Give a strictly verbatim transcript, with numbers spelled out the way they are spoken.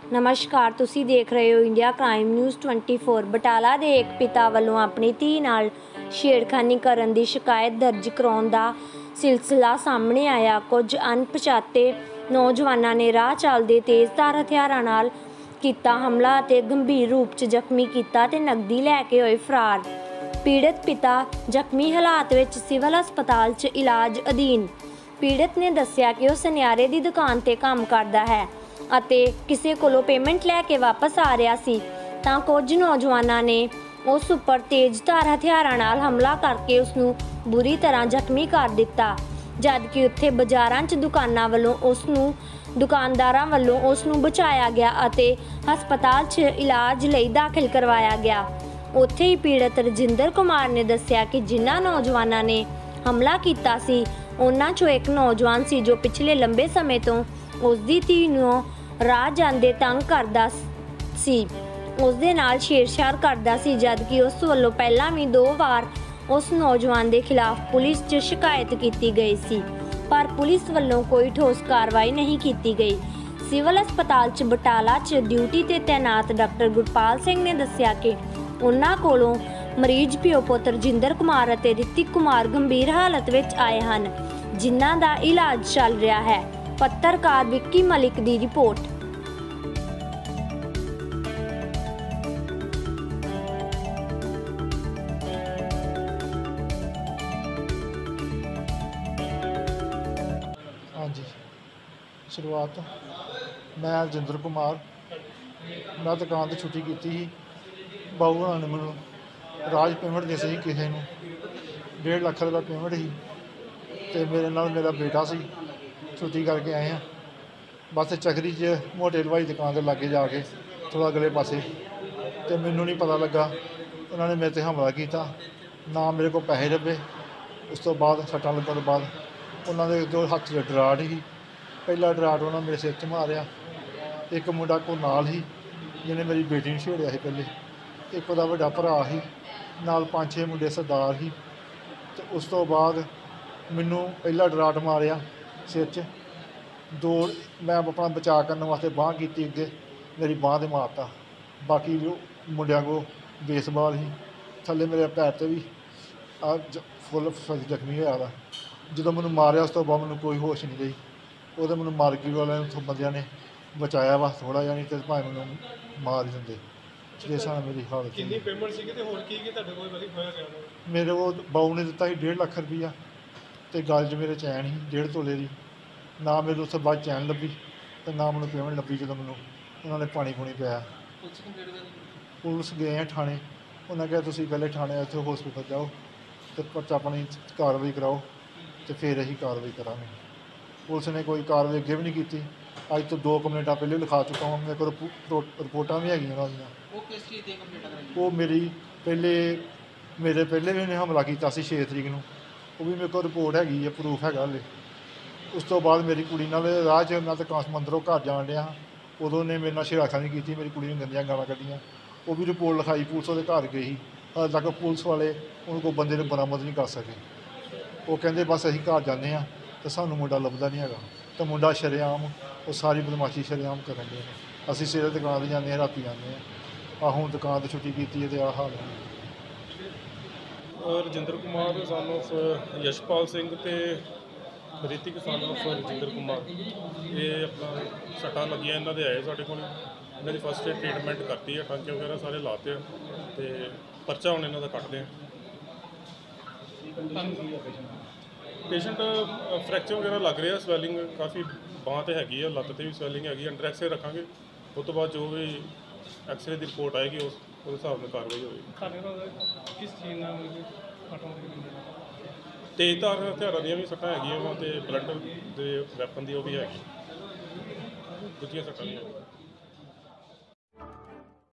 नमस्कार, तुसी देख रहे हो India crime news twenty four. Batala ਦੇ ਇੱਕ ਪਿਤਾ ਵੱਲੋਂ ਆਪਣੀ ਧੀ ਨਾਲ ਛੇੜਖਾਨੀ ਕਰਨ ਦੀ ਸ਼ਿਕਾਇਤ ਦਰਜ ਕਰਾਉਣ ਦਾ ਸਿਲਸਿਲਾ ਸਾਹਮਣੇ ਆਇਆ। ਕੁਝ ਅਣਪਛਾਤੇ ਨੌਜਵਾਨਾਂ ਨੇ ਰਾਹ ਚੱਲਦੇ ਤੇਜ਼ਧਾਰ ਹਥਿਆਰਾਂ ਨਾਲ ਕੀਤਾ ਹਮਲਾ ਅਤੇ ਗੰਭੀਰ ਰੂਪ 'ਚ ਜ਼ਖਮੀ ਕੀਤਾ ਤੇ ਨਕਦੀ ਲੈ ਕੇ ਹੋਏ ਫਰਾਰ। ਪੀੜਤ ਪਿਤਾ ਜ਼ਖਮੀ ਹਾਲਾਤ ਵਿੱਚ ਸਿਵਲ ਹਸਪਤਾਲ 'ਚ ਇਲਾਜ ਅਧੀਨ। ਪੀੜਤ ਨੇ ਦੱਸਿਆ ਕਿ ਉਹ ਸੁਨਿਆਰੇ ਦੀ ਦੁਕਾਨ ਤੇ ਕੰਮ ਕਰਦਾ ਹੈ ਅਤੇ ਕਿਸੇ ਕੋਲੋਂ ਪੇਮੈਂਟ ਲੈ ਕੇ ਵਾਪਸ ਆ ਰਿਹਾ ਸੀ ਤਾਂ ਕੁਝ ਨੌਜਵਾਨਾਂ ਨੇ ਉਸ ਉੱਪਰ ਤੇਜ਼ਧਾਰ ਹਥਿਆਰਾਂ ਨਾਲ ਹਮਲਾ ਕਰਕੇ ਉਸ ਨੂੰ ਬੁਰੀ ਤਰ੍ਹਾਂ ਜ਼ਖਮੀ ਕਰ ਦਿੱਤਾ, ਜਦਕਿ ਉੱਥੇ ਬਾਜ਼ਾਰਾਂ 'ਚ ਦੁਕਾਨਾਂ ਵੱਲੋਂ ਉਸ ਨੂੰ ਦੁਕਾਨਦਾਰਾਂ ਵੱਲੋਂ ਉਸ ਨੂੰ ਬਚਾਇਆ ਗਿਆ ਅਤੇ ਹਸਪਤਾਲ 'ਚ ਇਲਾਜ ਲਈ ਦਾਖਲ ਕਰਵਾਇਆ ਗਿਆ। ਉੱਥੇ ਹੀ ਪੀੜਤ ਰਜਿੰਦਰ ਕੁਮਾਰ ਨੇ ਦੱਸਿਆ ਕਿ ਜਿਨ੍ਹਾਂ ਨੌਜਵਾਨਾਂ ਨੇ ਹਮਲਾ ਕੀਤਾ ਸੀ ਉਹਨਾਂ 'ਚੋਂ ਇੱਕ ਨੌਜਵਾਨ ਸੀ ਜੋ ਪਿਛਲੇ ਲੰਬੇ ਸਮੇਂ ਤੋਂ ਉਸ ਦੀ ਧੀ ਨੂੰ ਰਾਹ ਜਾਂਦੇ ਤੰਗ ਕਰਦਾ ਸੀ, ਉਸ ਦੇ ਨਾਲ ਛੇੜਛਾੜ ਕਰਦਾ ਸੀ, ਜਦਕਿ ਉਸ ਵੱਲੋਂ ਪਹਿਲਾਂ ਵੀ ਦੋ ਵਾਰ ਉਸ ਨੌਜਵਾਨ ਦੇ ਖਿਲਾਫ ਪੁਲਿਸ 'ਚ ਸ਼ਿਕਾਇਤ ਕੀਤੀ ਗਈ ਸੀ, ਪਰ ਪੁਲਿਸ ਵੱਲੋਂ ਕੋਈ ਠੋਸ ਕਾਰਵਾਈ ਨਹੀਂ ਕੀਤੀ ਗਈ। ਸਿਵਲ ਹਸਪਤਾਲ 'ਚ ਬਟਾਲਾ 'ਚ ਡਿਊਟੀ ਤੇ ਤੈਨਾਤ ਡਾਕਟਰ ਗੁਰਪਾਲ ਸਿੰਘ ਨੇ ਦੱਸਿਆ ਕਿ ਉਹਨਾਂ ਕੋਲੋਂ ਮਰੀਜ਼ ਪਿਓ ਪੁੱਤ ਰਜਿੰਦਰ ਕੁਮਾਰ ਅਤੇ ਰਿਤਿਕ ਕੁਮਾਰ ਗੰਭੀਰ ਹਾਲਤ ਵਿੱਚ ਆਏ ਹਨ, ਜਿਨ੍ਹਾਂ ਦਾ ਇਲਾਜ ਚੱਲ ਰਿਹਾ ਹੈ। ਪੱਤਰਕਾਰ ਵਿੱਕੀ ਮਲਿਕ ਦੀ ਰਿਪੋਰਟ। हाँ जी, शुरुआत मैं रजिंदर कुमार, मैं दुकान तो छुट्टी की थी। बाबू होना ने मैं राज पेमेंट दे सी किसी नूं डेढ़ लख रुपये पेमेंट ही तो मेरे नाल मेरा बेटा सी। छुट्टी करके आए हैं बस चकरी च मोटे हलवाई दुकान के लागे जाके थोड़ा अगले पासे तो मैनू नहीं पता लगा उन्होंने मेरे ते हमला किया, ना मेरे को पैसे लभे। उस तो बाद सट्टां लगन तो बाद उन्होंने जो हथ च डराट ही, पहला डराट उन्होंने मेरे सिर च मारिया। एक मुंडा को नाल ही जिन्हें मेरी बेटी नूं छेड़िया ही पहले, एक उहदा वड्डा भरा ही नाल पांच छे मुंडे सरदार ही। तो उस तो बाद मैनू पहला डराट मारिया सिर च, दो मैं अपना बचाव करने वास्ते बांह की अगे, मेरी बांह से मारता। बाकी जो मुंडिया को बेसबाल ही थले मेरे पैर से भी आ फुल जख्मी होया वा। जो मैंने मारिया उस तो बाद मैंने कोई होश नहीं रही। वो मैंने मार्केट वाले बंदियां ने बचाया वा थोड़ा जा, नहीं तो भाई मैंने मार ही देंगे। इस साल मेरी हालत मेरे वो बाऊ ने दिता डेढ़ लख रुपया तो गल च मेरे चैन ही डेढ़ तोले की, ना मेरे उस बाद चैन लभी तो ना मैंने पेमेंट लभी। जो मैंने उन्होंने पानी पूनी पाया, पुलिस गए हैं थाने, उन्हें कहा तुम पहले थाने इतने हॉस्पिटल जाओ तो पर्चा अपनी कार्रवाई कराओ तो फिर अं कार्रवाई करा। पुलिस ने कोई कार्रवाई अगे भी नहीं की। अज तो दो कंप्लेंटा पहले लिखा चुका हूँ, मेरे को रिपोर्टा भी है। वो मेरी पहले मेरे पहले भी उन्हें हमला किया छे तरीक को, वो भी मेरे को रिपोर्ट हैगी है, प्रूफ है हले। उस तो बाद मेरी कुड़ी नाल राह च मैं तो मंदरों घर जान दिया, उदों ने मेरे नाल छेड़खानी की, मेरी कुड़ी ने गंदियां गालां कड्डियां। वो भी रिपोर्ट लिखाई, पुलिस वो घर गई, हाल तक पुलिस वाले उनको बंदे ने बरामद नहीं कर सके। वो कहते बस असीं घर जाने तो सानू मुंडा लभदा नहीं है, तो मुंडा शरेआम वो सारी बदमाशी शरेआम करन दे। असीं सवेरे दुकान पर जाने, राती जाने आ, हुण दुकान तो छुट्टी की है, आ हाल है। रजिंदर कुमार सन ऑफ यशपाल सिंह ते रितिक सन ऑफ रजिंदर कुमार, ये अपना सट्टां लगियां इन्हां दे आए साडे कोल। इन्हां दी फस्ट एड ट्रीटमेंट करती है, टांके वगैरह सारे लाते हैं तो परचा हुण इन्हां दा कट्टदे हैं। पेशेंट फ्रैक्चर वगैरह लग रहा, स्वैलिंग काफ़ी बांह ते हैगी है, लत्त ते भी स्वैलिंग हैगी। अंडर एक्सरे रखांगे, उस तो बाद जो भी एक्सरे की रिपोर्ट आएगी उस हिसाब से कार्रवाई होगी। किस चीज़ तेजधार हथियारों दी भी सट्टां हैगियां वा ते ब्लंट दे वैपन दी वो भी हैगी, दूजियां सट्टां भी हैगियां।